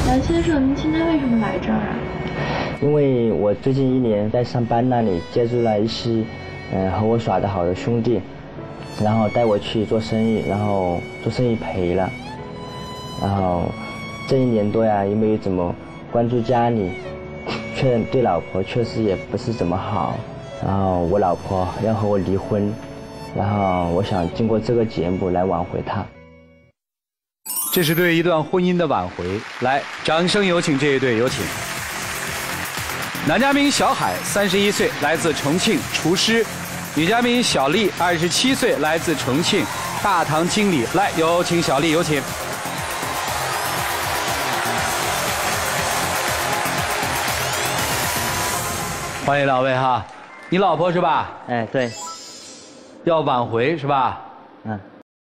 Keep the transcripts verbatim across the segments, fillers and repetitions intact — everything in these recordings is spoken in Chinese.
杨先生，您今天为什么来这儿啊？ 因为我最近一年在上班那里接触了一些，嗯、呃，和我耍得好的兄弟，然后带我去做生意，然后做生意赔了，然后这一年多呀，也没有怎么关注家里，确对老婆确实也不是怎么好，然后我老婆要和我离婚，然后我想经过这个节目来挽回她。 这是对一段婚姻的挽回，来，掌声有请这一对，有请。男嘉宾小海，三十一岁，来自重庆，厨师；女嘉宾小丽，二十七岁，来自重庆，大堂经理。来，有请小丽，有请。欢迎两位哈，你老婆是吧？ 哎，对， 要挽回是吧？ 嗯。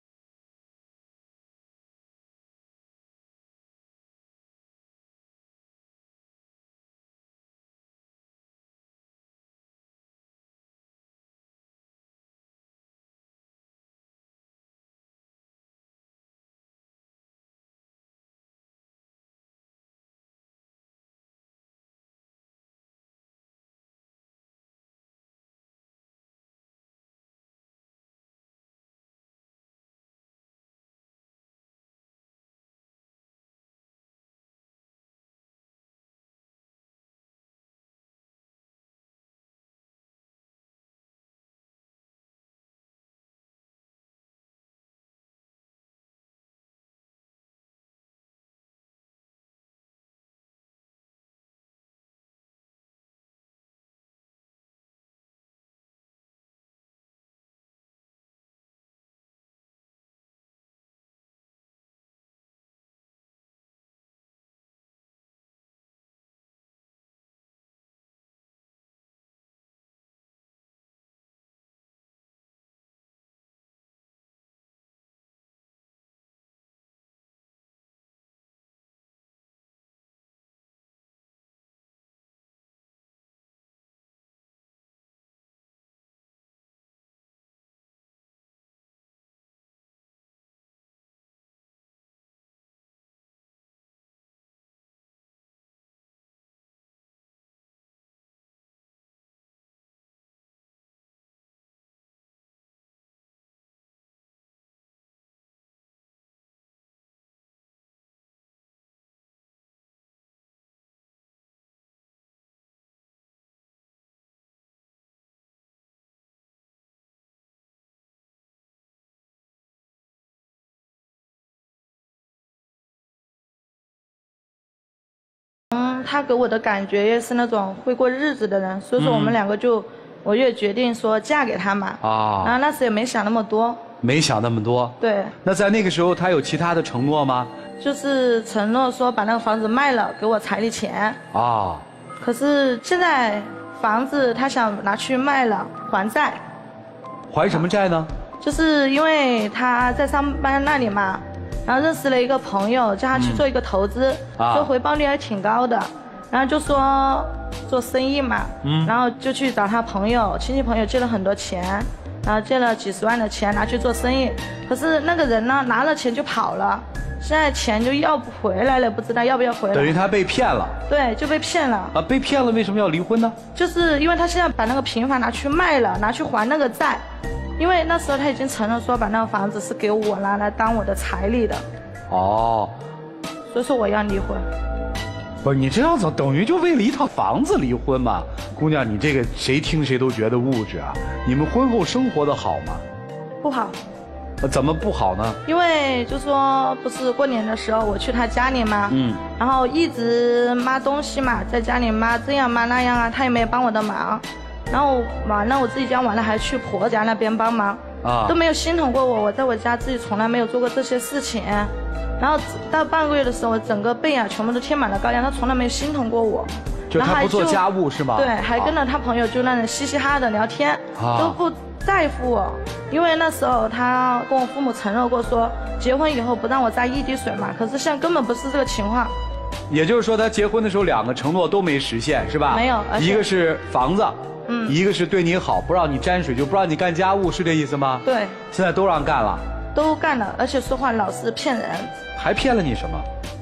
嗯，他给我的感觉也是那种会过日子的人，所以说我们两个就，嗯、我也决定说嫁给他嘛。啊。然后那时也没想那么多。 没想那么多。 对。 那在那个时候，他有其他的承诺吗？ 就是承诺说把那个房子卖了，给我彩礼钱。啊。可是现在房子他想拿去卖了还债。 还什么债呢？ 就是因为他在上班那里嘛。然后认识了一个朋友，叫他去做一个投资，嗯啊、说回报率还挺高的，然后就说做生意嘛，嗯，然后就去找他朋友、亲戚朋友借了很多钱，然后借了几十万的钱拿去做生意，可是那个人呢拿了钱就跑了，现在钱就要不回来了，不知道要不要回来。 等于他被骗了。对， 就被骗了。 啊，被骗了，为什么要离婚呢？ 就是因为他现在把那个平房拿去卖了，拿去还那个债。因为那时候他已经承认说把那个房子是给我拿来当我的彩礼的，哦，所以说我要离婚。 不是你这样子等于就为了一套房子离婚嘛？姑娘，你这个谁听谁都觉得物质啊！你们婚后生活的好吗？ 不好。 怎么不好呢？ 因为就说不是过年的时候我去他家里嘛，嗯，然后一直抹东西嘛，在家里抹这样抹那样啊，他也没有帮我的忙。然后完了，我自己家完了还去婆家那边帮忙，啊，都没有心疼过我。我在我家自己从来没有做过这些事情。然后到半个月的时候，我整个背啊全部都贴满了膏药，他从来没有心疼过我。 就他不做家务是吗？ 对，还跟着他朋友就那人嘻嘻哈哈的聊天，啊，都不在乎我。因为那时候他跟我父母承诺过说，结婚以后不让我沾一滴水嘛。可是现在根本不是这个情况。 也就是说，他结婚的时候两个承诺都没实现，是吧？ 没有， 一个是房子。嗯，一个是对你好，不让你沾水，就不让你干家务，是这意思吗？ 对。 现在都让干了。 都干了，而且说话老是骗人。 还骗了你什么？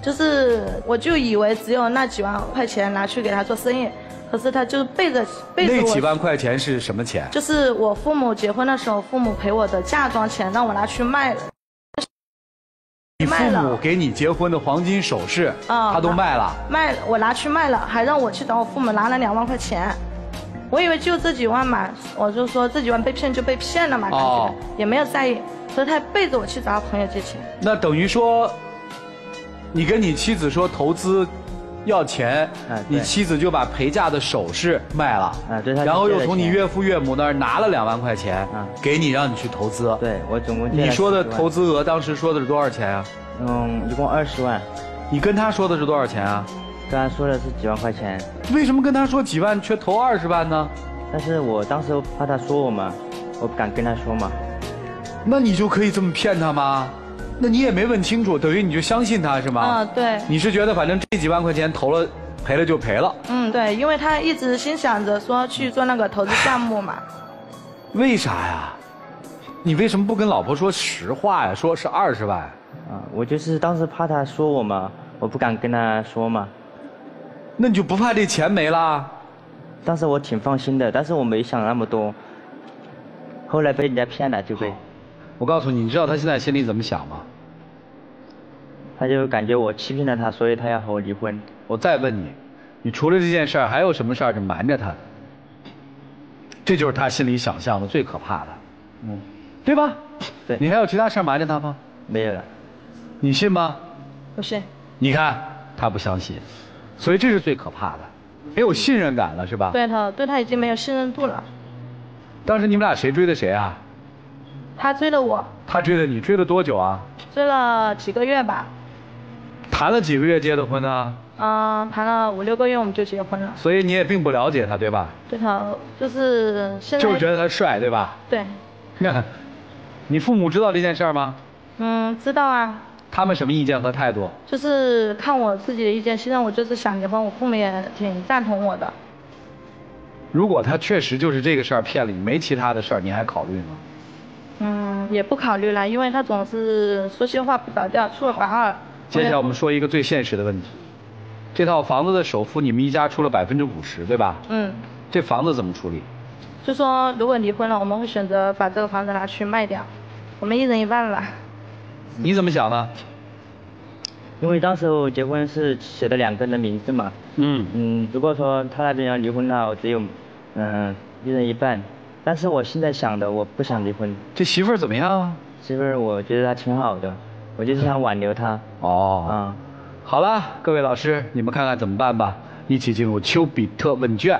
就是我就以为只有那几万块钱拿去给他做生意，可是他就背着背着我。 那几万块钱是什么钱？ 就是我父母结婚的时候，父母赔我的嫁妆钱，让我拿去卖了。 你父母给你结婚的黄金首饰，啊、嗯，他都卖了。 卖了，我拿去卖了，还让我去找我父母拿了两万块钱。我以为就这几万嘛，我就说这几万被骗就被骗了嘛，感觉、哦、也没有在意。所以他背着我去找朋友借钱。 那等于说，你跟你妻子说投资要钱，嗯、你妻子就把陪嫁的首饰卖了，嗯、对，然后又从你岳父岳母那儿拿了两万块钱，嗯、给你让你去投资。 对，我总共借了你说的投资额当时说的是多少钱啊？ 嗯，一共二十万。 你跟他说的是多少钱啊？ 跟他说的是几万块钱。 为什么跟他说几万却投二十万呢？ 但是我当时怕他说我嘛，我不敢跟他说嘛。 那你就可以这么骗他吗？那你也没问清楚，等于你就相信他是吗？ 嗯，对。 你是觉得反正这几万块钱投了，赔了就赔了。 嗯，对，因为他一直心想着说去做那个投资项目嘛。 为啥呀？你为什么不跟老婆说实话呀？说是二十万。 啊，我就是当时怕他说我嘛，我不敢跟他说嘛。 那你就不怕这钱没了？ 当时我挺放心的，但是我没想那么多。后来被人家骗了就被。 我告诉你，你知道他现在心里怎么想吗？ 他就感觉我欺骗了他，所以他要和我离婚。 我再问你，你除了这件事儿，还有什么事儿是瞒着他的？这就是他心里想象的最可怕的，嗯，对吧？ 对。 你还有其他事儿瞒着他吗？ 没有了。 你信吗？ 不信。 你看，他不相信，所以这是最可怕的，没有信任感了，是吧？ 对他，对他已经没有信任度了。 当时你们俩谁追的谁啊？ 他追的我。 他追的你，追了多久啊？ 追了几个月吧。 谈了几个月结的婚呢？ 嗯，谈了五六个月我们就结婚了。 所以你也并不了解他，对吧？ 对他就是现在。 就是觉得他帅，对吧？ 对。 那，你父母知道这件事吗？ 嗯，知道啊。 他们什么意见和态度？ 就是看我自己的意见，现在我就是想结婚，我父母也挺赞同我的。 如果他确实就是这个事儿骗了你，没其他的事儿，你还考虑吗？ 嗯，也不考虑了，因为他总是说些话不着调，出尔反尔。 接下来我们说一个最现实的问题，这套房子的首付你们一家出了百分之五十，对吧？嗯。这房子怎么处理？ 就说如果离婚了，我们会选择把这个房子拿去卖掉，我们一人一半吧。 你怎么想呢？ 因为当时我结婚是写的两个人的名字嘛。嗯。嗯，如果说他那边要离婚了，我只有嗯、呃、一人一半。但是我现在想的，我不想离婚。 这媳妇儿怎么样啊？ 媳妇儿，我觉得她挺好的，我就是想挽留她。 哦。嗯。好了，各位老师，你们看看怎么办吧。一起进入丘比特问卷。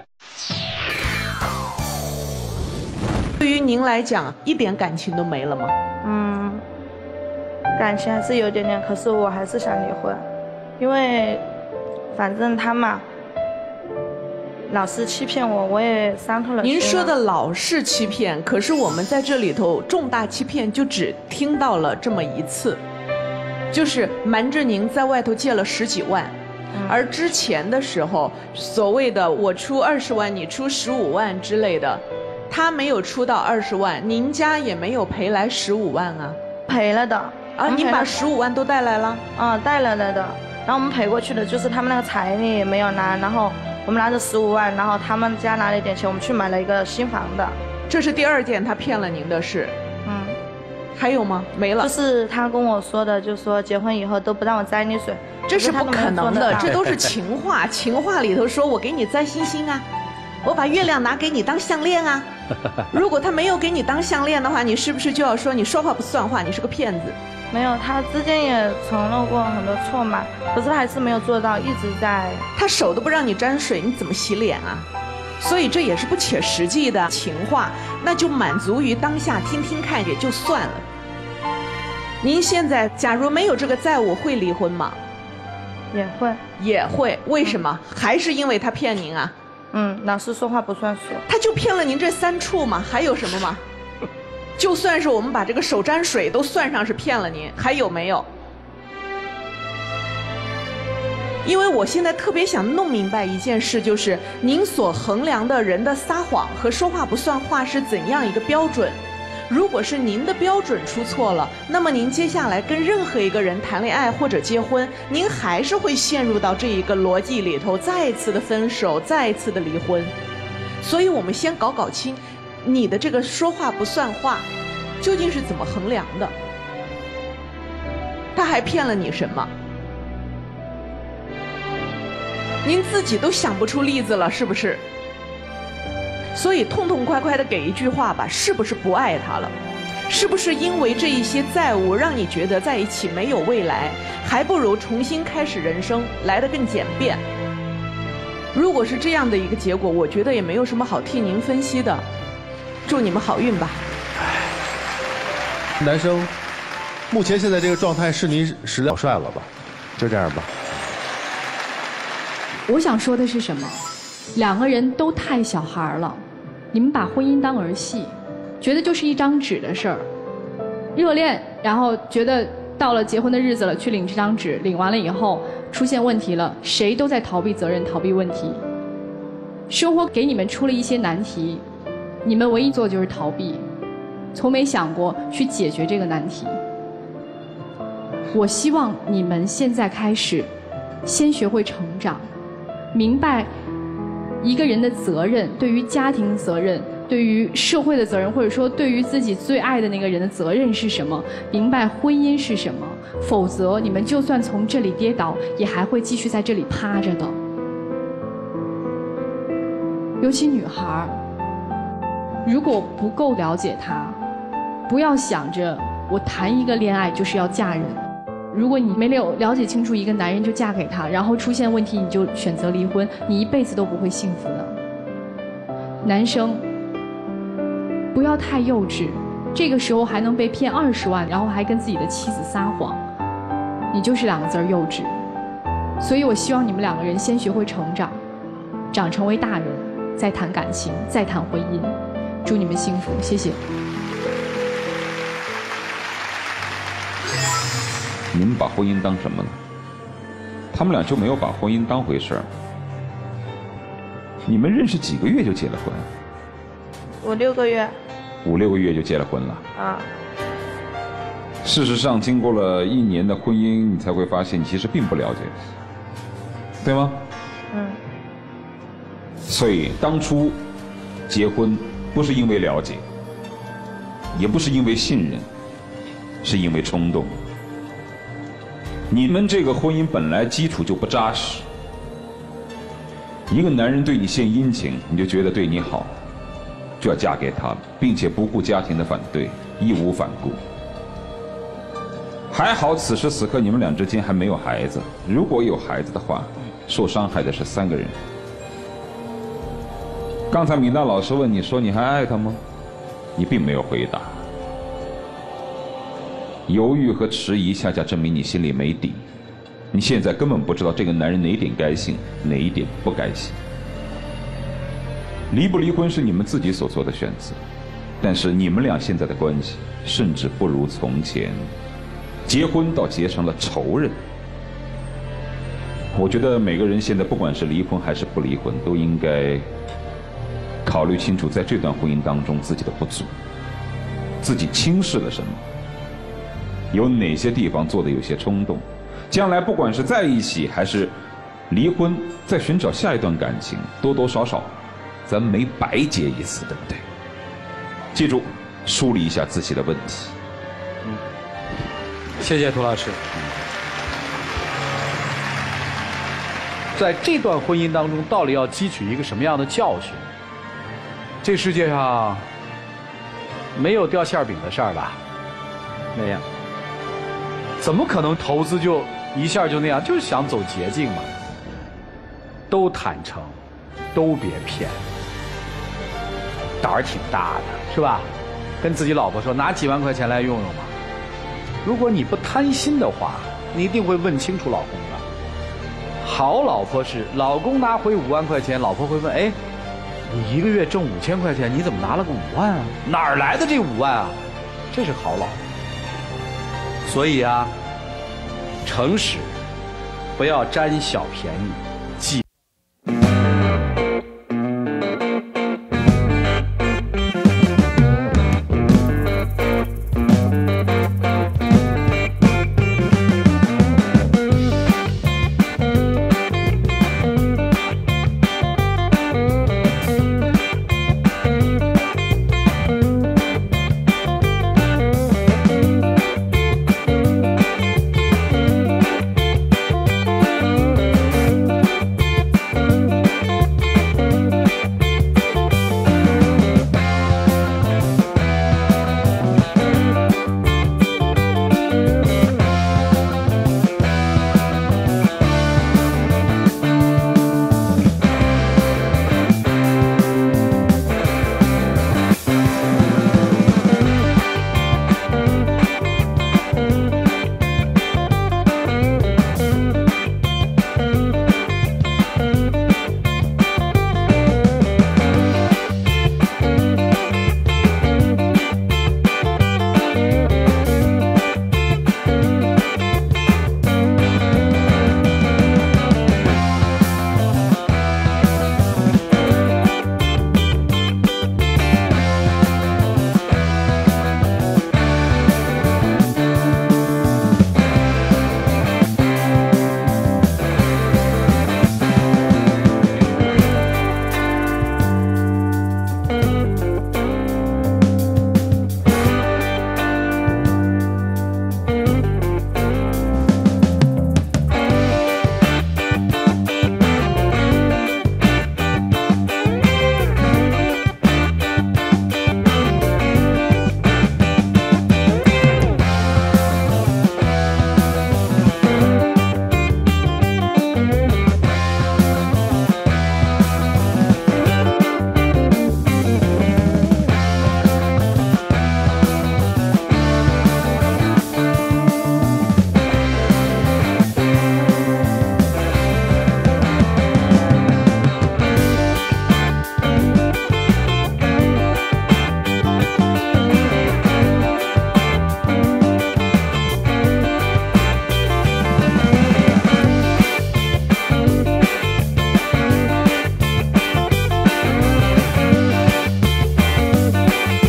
对于您来讲，一点感情都没了吗？ 嗯，感情还是有点点，可是我还是想离婚，因为反正他嘛。老是欺骗我，我也伤透了。 您说的老是欺骗，可是我们在这里头重大欺骗就只听到了这么一次，就是瞒着您在外头借了十几万，嗯、而之前的时候所谓的我出二十万，你出十五万之类的，他没有出到二十万，您家也没有赔来十五万啊？ 赔了的啊，你把十五万都带来了？ 啊，带来了的。然后我们赔过去的就是他们那个彩礼没有拿，然后。我们拿着十五万，然后他们家拿了一点钱，我们去买了一个新房的。 这是第二件他骗了您的事。嗯，还有吗？没了。 就是他跟我说的，就说结婚以后都不让我摘你水， 这是不可能的，这都是情话。情话里头说我给你摘星星啊，我把月亮拿给你当项链啊。如果他没有给你当项链的话，你是不是就要说你说话不算话，你是个骗子？ 没有，他之间也承认过很多错嘛，可是他还是没有做到，一直在。 他手都不让你沾水，你怎么洗脸啊？所以这也是不切实际的情话，那就满足于当下听听看也就算了。您现在假如没有这个债务，会离婚吗？ 也会。 也会，为什么？嗯、还是因为他骗您啊？ 嗯，老是说话不算数。 他就骗了您这三处嘛，还有什么吗？就算是我们把这个手沾水都算上是骗了您，还有没有？因为我现在特别想弄明白一件事，就是您所衡量的人的撒谎和说话不算话是怎样一个标准？ 如果是您的标准出错了，那么您接下来跟任何一个人谈恋爱或者结婚，您还是会陷入到这一个逻辑里头，再一次的分手，再一次的离婚。所以我们先搞搞清，你的这个说话不算话，究竟是怎么衡量的？他还骗了你什么？您自己都想不出例子了，是不是？所以痛痛快快的给一句话吧，是不是不爱他了？是不是因为这一些债务让你觉得在一起没有未来，还不如重新开始人生来得更简便？如果是这样的一个结果，我觉得也没有什么好替您分析的。祝你们好运吧。 男生，目前现在这个状态是您始料帅了吧？就这样吧。 我想说的是什么？两个人都太小孩了，你们把婚姻当儿戏，觉得就是一张纸的事儿。热恋，然后觉得到了结婚的日子了，去领这张纸，领完了以后出现问题了，谁都在逃避责任，逃避问题。生活给你们出了一些难题，你们唯一做的就是逃避，从没想过去解决这个难题。我希望你们现在开始，先学会成长，明白一个人的责任，对于家庭的责任，对于社会的责任，或者说对于自己最爱的那个人的责任是什么，明白婚姻是什么，否则你们就算从这里跌倒，也还会继续在这里趴着的。尤其女孩，如果不够了解她，不要想着我谈一个恋爱就是要嫁人。如果你没有了解清楚一个男人就嫁给他，然后出现问题你就选择离婚，你一辈子都不会幸福的。男生不要太幼稚，这个时候还能被骗二十万，然后还跟自己的妻子撒谎，你就是两个字儿幼稚。所以我希望你们两个人先学会成长，长成为大人，再谈感情，再谈婚姻。祝你们幸福，谢谢。 你们把婚姻当什么呢？他们俩就没有把婚姻当回事儿。你们认识几个月就结了婚？ 五六个月。 五六个月就结了婚了。 啊。 事实上，经过了一年的婚姻，你才会发现你其实并不了解，对吗？ 嗯。 所以当初结婚不是因为了解，也不是因为信任，是因为冲动。你们这个婚姻本来基础就不扎实，一个男人对你献殷勤，你就觉得对你好，就要嫁给他了，并且不顾家庭的反对，义无反顾。还好此时此刻你们俩之间还没有孩子，如果有孩子的话，受伤害的是三个人。刚才米娜老师问你说你还爱他吗？你并没有回答。犹豫和迟疑，恰恰证明你心里没底。你现在根本不知道这个男人哪一点该信，哪一点不该信。离不离婚是你们自己所做的选择，但是你们俩现在的关系甚至不如从前，结婚倒结成了仇人。我觉得每个人现在不管是离婚还是不离婚，都应该考虑清楚在这段婚姻当中自己的不足，自己轻视了什么，有哪些地方做的有些冲动，将来不管是在一起还是离婚，再寻找下一段感情，多多少少咱没白结一次，对不对？记住，梳理一下自己的问题。 嗯，谢谢涂老师。在这段婚姻当中，到底要汲取一个什么样的教训？这世界上没有掉馅饼的事儿吧？ 没有。 怎么可能投资就一下就那样？就是想走捷径嘛。都坦诚，都别骗，胆儿挺大的，是吧？跟自己老婆说拿几万块钱来用用嘛。如果你不贪心的话，你一定会问清楚老公的。好老婆是老公拿回五万块钱，老婆会问：哎，你一个月挣五千块钱，你怎么拿了个五万啊？哪儿来的这五万啊？这是好老婆。所以啊，诚实，不要占小便宜，记。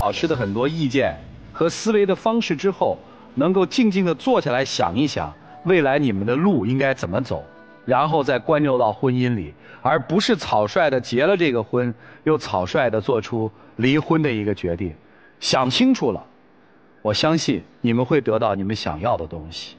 老师的很多意见和思维的方式之后，能够静静地坐下来想一想，未来你们的路应该怎么走，然后再关注到婚姻里，而不是草率地结了这个婚，又草率地做出离婚的一个决定。想清楚了，我相信你们会得到你们想要的东西。